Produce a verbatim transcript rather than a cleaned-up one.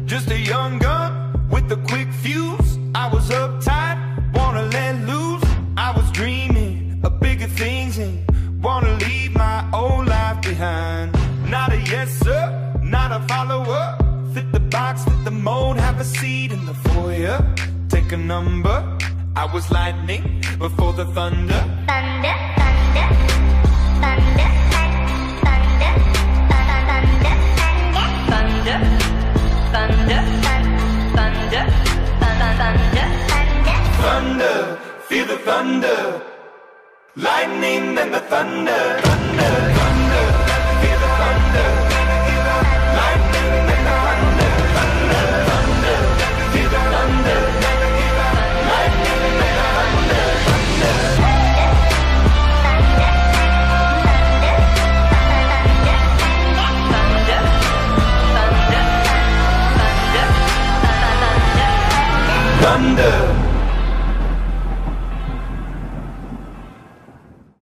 Just a young gun with a quick fuse. I was uptight, wanna let loose. I was dreaming of bigger things and wanna leave my old life behind. Not a yes sir, not a follower. Fit the box, fit the mold, have a seat in the foyer. Take a number. I was lightning before the thunder. Thunder, thunder, thunder, thunder, thunder, thunder, thunder, thunder, thunder, thunder, Thunder, feel the thunder. Lightning and the thunder. Thunder, thunder, feel the thunder. Lightning and the thunder. Thunder, thunder, feel the thunder. Lightning and the thunder. Thunder. Thunder.